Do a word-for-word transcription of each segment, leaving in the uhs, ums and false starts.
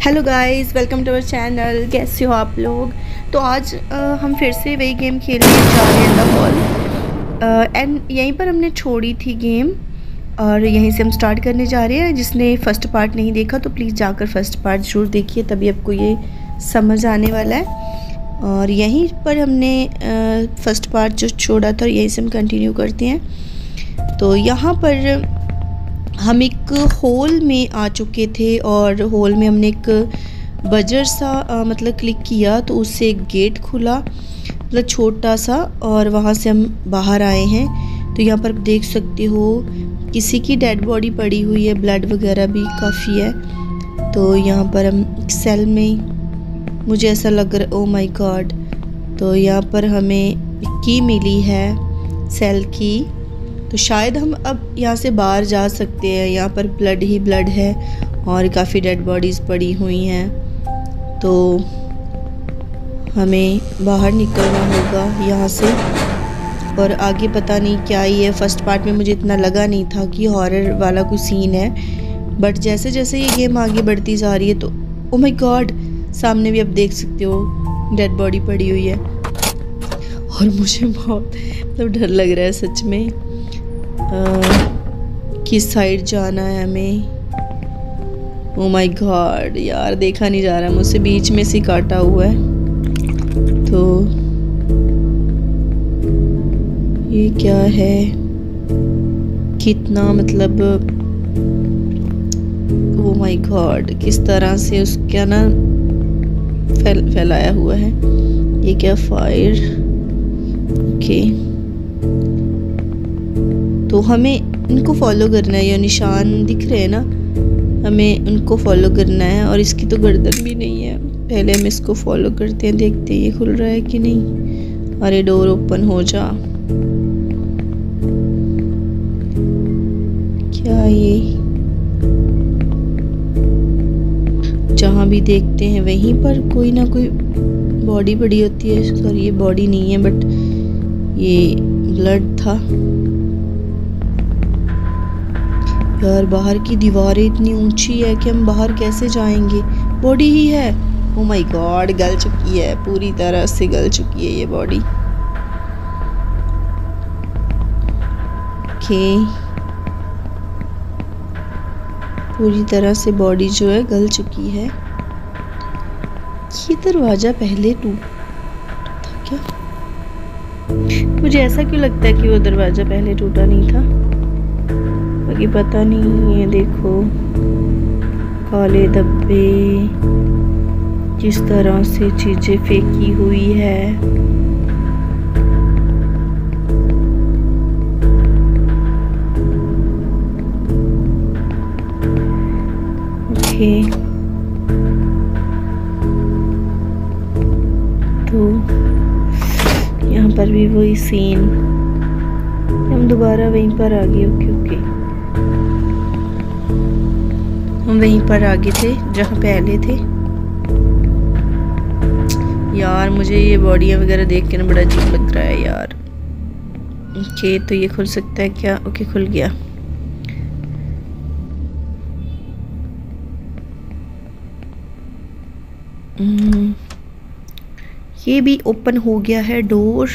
Hello guys, welcome to our channel. कैसे हो आप लोग। तो आज आ, हम फिर से वही गेम खेलने जा रहे हैं, द हॉल। एंड यहीं पर हमने छोड़ी थी गेम और यहीं से हम स्टार्ट करने जा रहे हैं। जिसने फ़र्स्ट पार्ट नहीं देखा तो प्लीज़ जाकर फ़र्स्ट पार्ट ज़रूर देखिए, तभी आपको ये समझ आने वाला है। और यहीं पर हमने फ़र्स्ट पार्ट जो छोड़ा था यहीं से हम कंटिन्यू करते हैं। तो यहाँ पर हम एक हॉल में आ चुके थे और हॉल में हमने एक बजर सा आ, मतलब क्लिक किया तो उससे एक गेट खुला, मतलब छोटा सा, और वहाँ से हम बाहर आए हैं। तो यहाँ पर देख सकते हो किसी की डेड बॉडी पड़ी हुई है, ब्लड वगैरह भी काफ़ी है। तो यहाँ पर हम सेल में, मुझे ऐसा लग रहा, ओ माय गॉड। तो यहाँ पर हमें की मिली है सेल की, तो शायद हम अब यहाँ से बाहर जा सकते हैं। यहाँ पर ब्लड ही ब्लड है और काफ़ी डेड बॉडीज़ पड़ी हुई हैं, तो हमें बाहर निकलना होगा यहाँ से। और आगे पता नहीं क्या ही है। फर्स्ट पार्ट में मुझे इतना लगा नहीं था कि हॉरर वाला कोई सीन है, बट जैसे जैसे ये गेम आगे बढ़ती जा रही है तो ओ माय गॉड, सामने भी आप देख सकते हो डेड बॉडी पड़ी हुई है। और मुझे बहुत मतलब डर लग रहा है सच में। किस साइड जाना है हमें। ओ माय गॉड यार, देखा नहीं जा रहा, मुझसे बीच में से काटा हुआ है। तो ये क्या है, कितना मतलब, ओ माय गॉड, किस तरह से उसका ना फैल फैलाया हुआ है। ये क्या, फायर, ओके। तो हमें इनको फॉलो करना है, ये निशान दिख रहे हैं ना, हमें उनको फॉलो करना है। और इसकी तो गर्दन भी नहीं है। पहले हम इसको फॉलो करते हैं, देखते हैं ये खुल रहा है कि नहीं। अरे डोर ओपन हो जा। क्या ये, जहाँ भी देखते हैं वहीं पर कोई ना कोई बॉडी पड़ी होती है। सॉरी, ये बॉडी नहीं है बट ये ब्लड था यार। बाहर की दीवारें इतनी ऊंची है कि हम बाहर कैसे जाएंगे। बॉडी ही है, ओ माय गॉड, गल चुकी है, पूरी तरह से गल चुकी है ये बॉडी। ओके, पूरी तरह से बॉडी जो है गल चुकी है। ये दरवाजा पहले टूटा था क्या? मुझे ऐसा क्यों लगता है कि वो दरवाजा पहले टूटा नहीं था, बाकी पता नहीं। ये देखो काले धब्बे, किस तरह से चीजें फेंकी हुई है। ओके, तो यहाँ पर भी वही सीन, हम दोबारा वहीं पर आ गए। ओके ओके, हम वहीं पर आगे थे जहाँ पहले थे। यार मुझे ये बॉडियाँ वगैरह देख के ना बड़ा अजीब लग रहा है यार। ओके, तो ये खुल सकता है क्या? ओके, खुल गया। ये भी ओपन हो गया है डोर।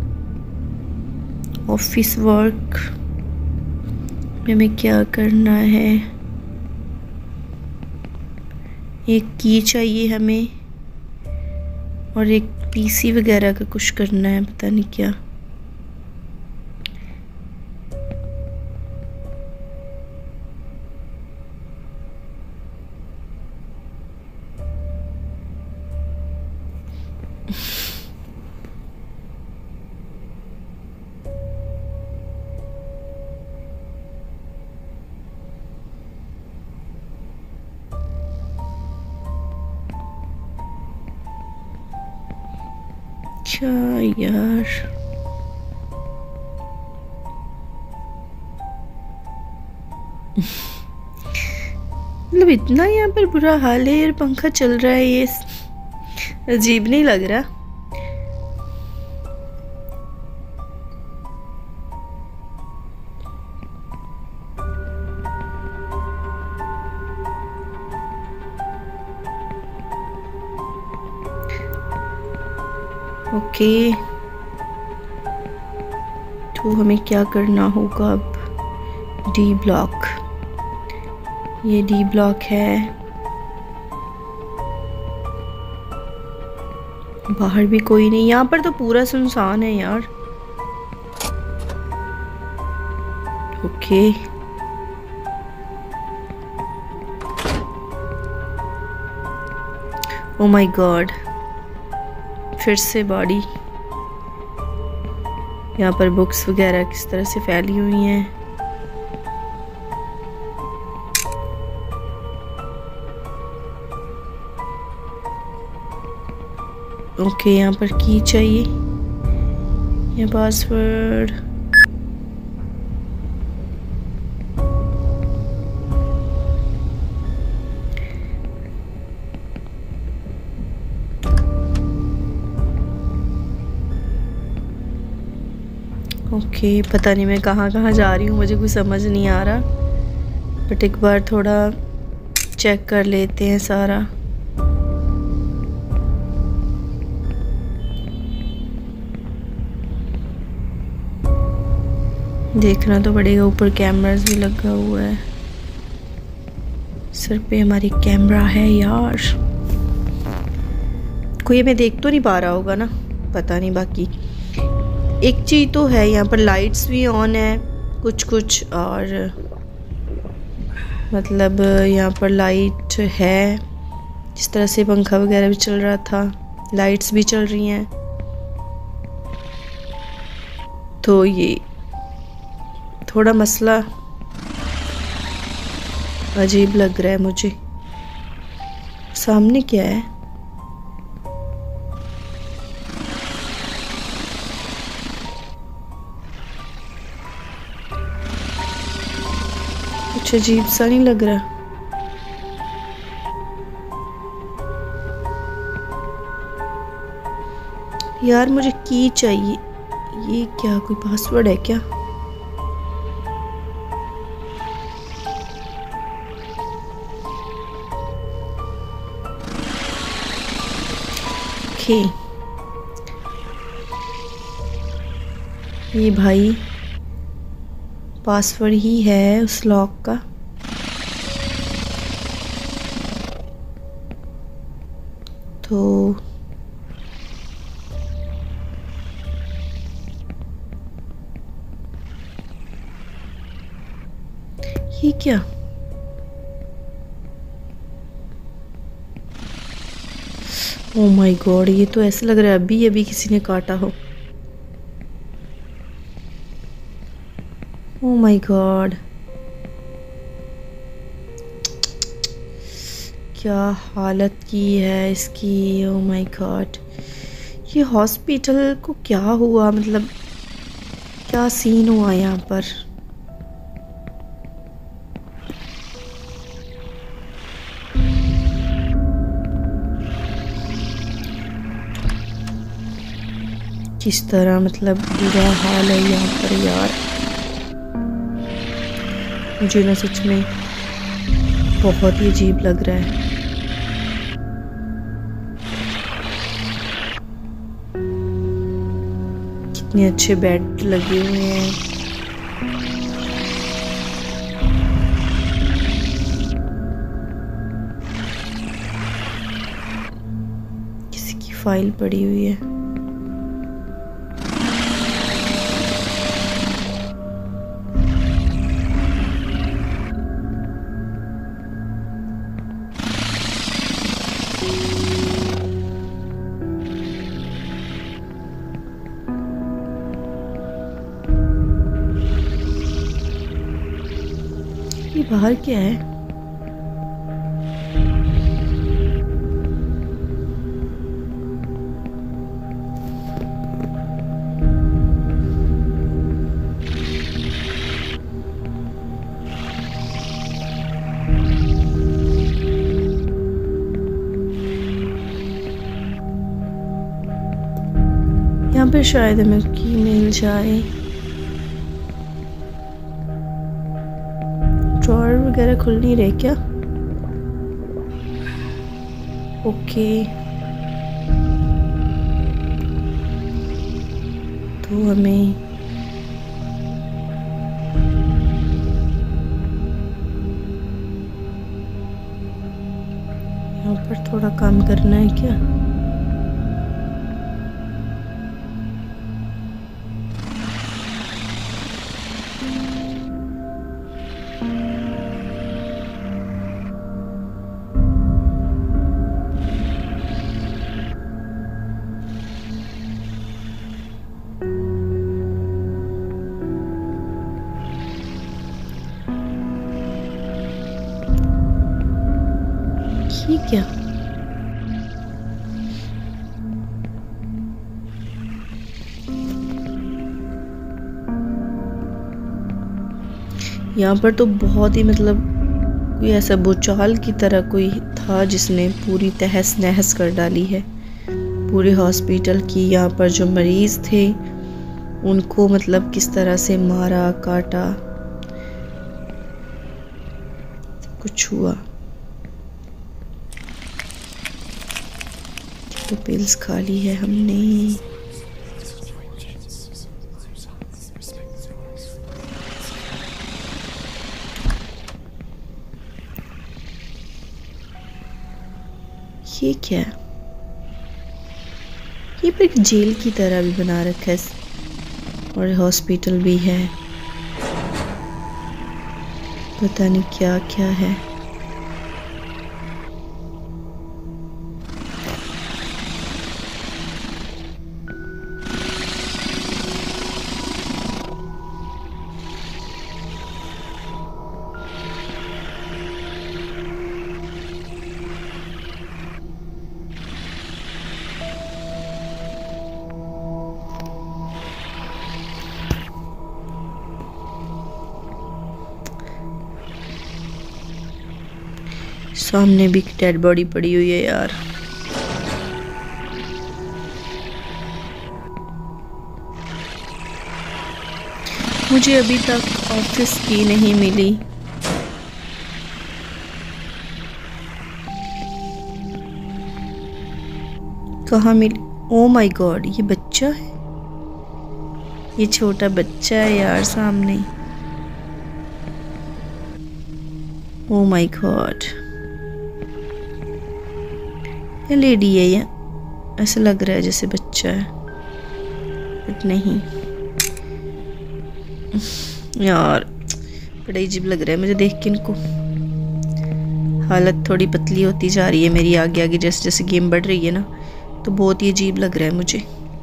ऑफिस वर्क में हमें क्या करना है, एक की चाहिए हमें और एक पीसी वगैरह का कुछ करना है, पता नहीं क्या। क्या यार, मतलब इतना यहाँ पर बुरा हाल है। यार पंखा चल रहा है, ये अजीब नहीं लग रहा। ओके, तो हमें क्या करना होगा अब? डी ब्लॉक, ये डी ब्लॉक है। बाहर भी कोई नहीं, यहाँ पर तो पूरा सुनसान है यार। ओके, ओ माय गॉड, फिर से बॉडी। यहाँ पर बुक्स वगैरह किस तरह से फैली हुई हैं। ओके, यहाँ पर की चाहिए या पासवर्ड। ओके, पता नहीं मैं कहाँ कहाँ जा रही हूँ, मुझे कुछ समझ नहीं आ रहा, बट एक बार थोड़ा चेक कर लेते हैं सारा। देखना तो पड़ेगा, ऊपर कैमरास भी लगा हुआ है। सर पे हमारी कैमरा है यार। कोई हमें देख तो नहीं पा रहा होगा ना, पता नहीं। बाकी एक चीज़ तो है, यहाँ पर लाइट्स भी ऑन है कुछ कुछ, और मतलब यहाँ पर लाइट है, जिस तरह से पंखा वगैरह भी चल रहा था, लाइट्स भी चल रही हैं। तो ये थोड़ा मसला अजीब लग रहा है मुझे। सामने क्या है? कुछ अजीब सा नहीं लग रहा? यार मुझे की चाहिए। ये क्या कोई पासवर्ड है क्या? ओके, ये भाई पासवर्ड ही है उस लॉक का। तो ये क्या? ओ माय गॉड, ये तो ऐसे लग रहा है अभी अभी किसी ने काटा हो। ओ माय गॉड, क्या हालत की है इसकी। ओ माय गॉड, ये हॉस्पिटल को क्या हुआ? मतलब क्या सीन हुआ यहाँ पर? किस तरह मतलब बुरा हाल है यहाँ पर यार। मुझे ना सच में बहुत ही अजीब लग रहा है। कितने अच्छे बेड लगे हुए हैं। किसी की फाइल पड़ी हुई है। ये बाहर क्या है? यहाँ पे शायद हमें की मिल जाए। ड्रॉअर वगैरह खुल नहीं रहे क्या? ओके, तो हमें यहाँ पर थोड़ा काम करना है क्या? ये क्या? यहाँ पर तो बहुत ही मतलब कोई ऐसा भूचाल की तरह कोई था जिसने पूरी तहस नहस कर डाली है पूरे हॉस्पिटल की। यहाँ पर जो मरीज थे उनको मतलब किस तरह से मारा काटा, कुछ हुआ। तो पिल्स खा ली है हमने। ये क्या? ये पर एक जेल की तरह भी बना रखा है और हॉस्पिटल भी है, पता नहीं क्या क्या है। सामने भी डेड बॉडी पड़ी हुई है यार। मुझे अभी तक ऑफिस की नहीं मिली। कहाँ मिली? ओ माय गॉड, ये बच्चा है, ये छोटा बच्चा है यार सामने। ओ माय गॉड, ये लेडी है या ऐसा लग रहा है जैसे बच्चा है, बट नहीं यार, बड़ा अजीब लग रहा है मुझे देख के इनको। हालत थोड़ी पतली होती जा रही है मेरी आगे आगे, जैसे जैसे गेम बढ़ रही है ना, तो बहुत ही अजीब लग रहा है मुझे।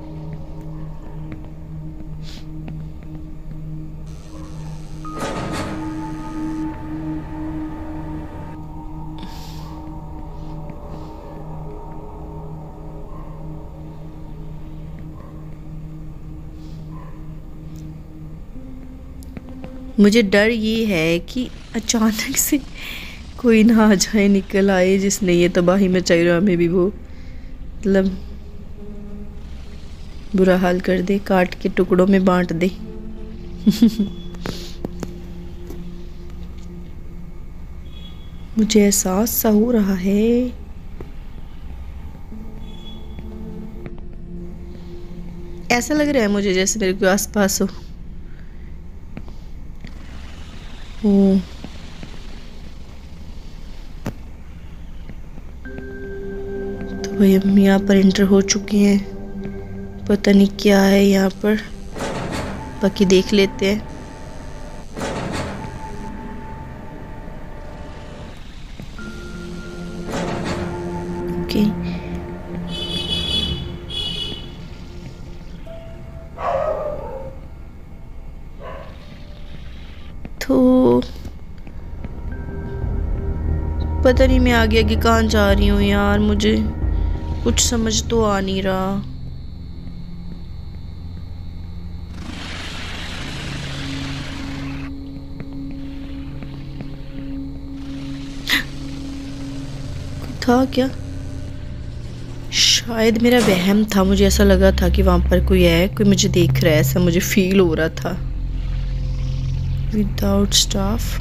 मुझे डर ये है कि अचानक से कोई ना आ जाए, निकल आए जिसने ये तबाही मचाई, और हमें भी वो मतलब बुरा हाल कर दे, काट के टुकड़ों में बांट दे। मुझे एहसास सा हो रहा है। ऐसा लग रहा है मुझे जैसे मेरे को आसपास हो। ओ तो भाई हम यहाँ पर एंटर हो चुके हैं, पता नहीं क्या है यहाँ पर, बाकी देख लेते हैं। ओके तो पता नहीं मैं आगे आगे कहाँ जा रही हूँ यार, मुझे कुछ समझ तो आ नहीं रहा। था क्या? शायद मेरा वहम था, मुझे ऐसा लगा था कि वहां पर कोई है, कोई मुझे देख रहा है, ऐसा मुझे फील हो रहा था। विदाउट स्टाफ,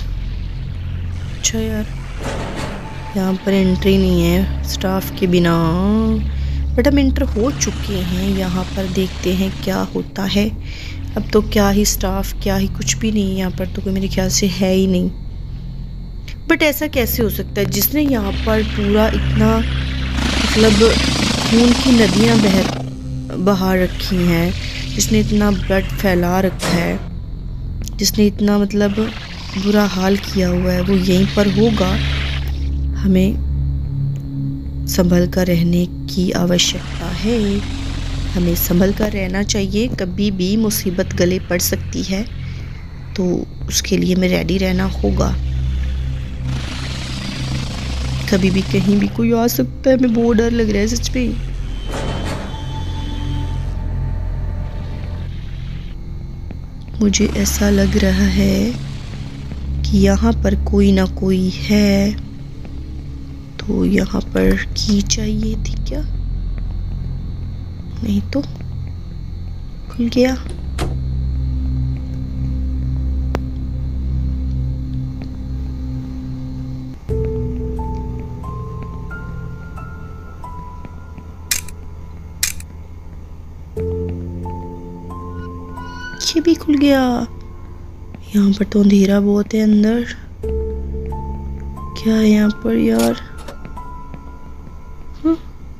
अच्छा यार यहाँ पर एंट्री नहीं है स्टाफ के बिना, बट हम इंटर हो चुके हैं। यहाँ पर देखते हैं क्या होता है। अब तो क्या ही स्टाफ, क्या ही कुछ भी नहीं, यहाँ पर तो कोई मेरे ख्याल से है ही नहीं। बट ऐसा कैसे हो सकता है, जिसने यहाँ पर पूरा इतना मतलब खून की नदियाँ बह बहा रखी हैं, जिसने इतना ब्लड फैला रखा है, जिसने इतना मतलब बुरा हाल किया हुआ है, वो यहीं पर होगा। हमें संभल कर रहने की आवश्यकता है, हमें संभल कर रहना चाहिए। कभी भी मुसीबत गले पड़ सकती है, तो उसके लिए हमें रेडी रहना होगा। कभी भी कहीं भी कोई आ सकता है, हमें बहुत डर लग रहा है सच में। मुझे ऐसा लग रहा है कि यहाँ पर कोई ना कोई है, तो यहाँ पर की चाहिए थी क्या? नहीं तो खुल गया। ये भी खुल गया। यहाँ पर तो अंधेरा बहुत है अंदर। क्या है यहाँ पर यार? हाँ?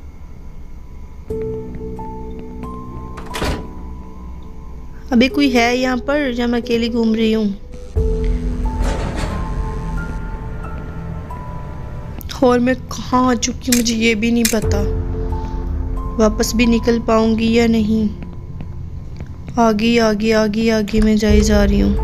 अबे कोई है यहाँ पर जहाँ मैं अकेली घूम रही हूँ? और मैं कहाँ आ चुकी हूँ मुझे ये भी नहीं पता। वापस भी निकल पाऊंगी या नहीं? आगे आगे आगे आगे मैं जाई जा रही हूँ।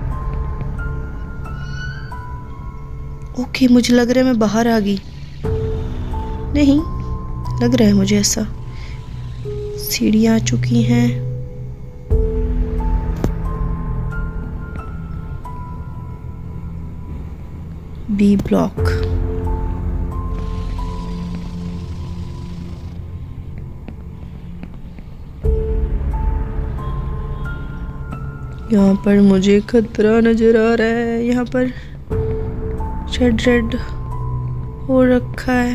ओके, मुझे लग रहा है मैं बाहर आ गई। नहीं लग रहा है मुझे ऐसा। सीढ़ियाँ आ चुकी हैं। B block. यहाँ पर मुझे खतरा नजर आ रहा है। यहाँ पर रेड रेड हो रखा है,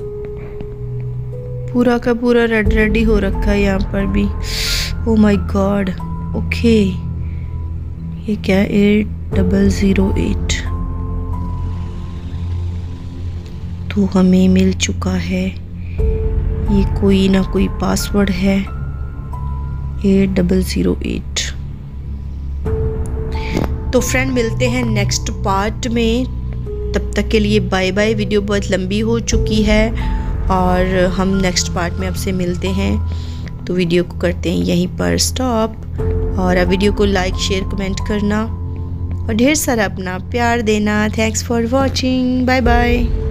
पूरा का पूरा रेड रेड ही हो रखा है यहाँ पर भी। ओ माय गॉड। ओके, ये क्या है? Eight double zero eight. तो हमें मिल चुका है, ये कोई ना कोई पासवर्ड है। Eight double zero eight. तो फ्रेंड मिलते हैं नेक्स्ट पार्ट में। तब तक के लिए बाय बाय। वीडियो बहुत लंबी हो चुकी है और हम नेक्स्ट पार्ट में आपसे मिलते हैं। तो वीडियो को करते हैं यहीं पर स्टॉप। और अब वीडियो को लाइक शेयर कमेंट करना और ढेर सारा अपना प्यार देना। Thanks for watching. Bye bye.